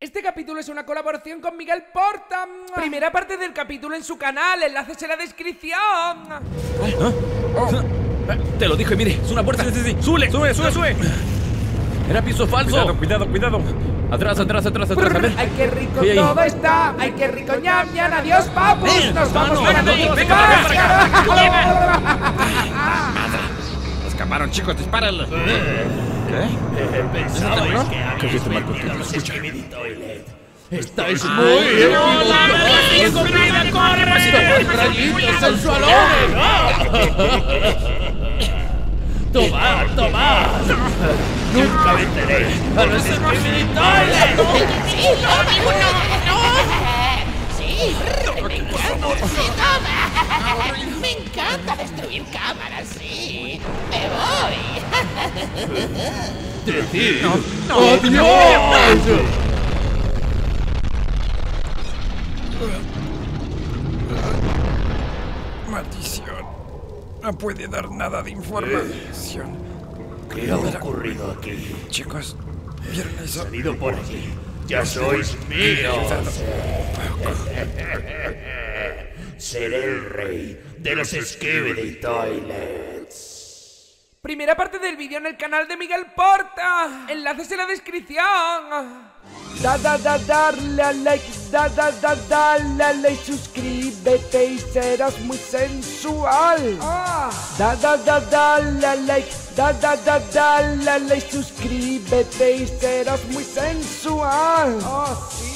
Este capítulo es una colaboración con Miguel Porta. Primera parte del capítulo en su canal, enlaces en la descripción. Te lo dije, mire, es una puerta. Sí. Sube. Era piso falso. Cuidado. Atrás, a ver. Ay, qué rico ¿Qué hay ahí? todo está. Ay, qué rico ñam. Adiós, papus. Nos vamos no, para no, nosotros. venga para acá. Los escaparon, chicos, dispárenlos. Pensabais que ¿Qué es habéis este Marco? vencido a los Escucha. Skibidi Toilet. Estáis ¡Muy muy ¡Rayitos en su alón! ¡Tomad! ¡Nunca venceré a los Skibidi Toilet! Me encanta destruir cámaras, sí. Me voy. ¡Decid! ¡Adiós! Maldición. No puede dar nada de información. ¿Qué ha ocurrido aquí? Chicos, ¿vieron eso? Salido por allí. ¡Ya sois míos! Seré el rey de los Skibidi Toilets. Primera parte del vídeo en el canal de Miguel Porta. Enlaces en la descripción. Dale a like, dale a like, suscríbete y serás muy sensual. Dale a like, dale a like, suscríbete y serás muy sensual. Sí.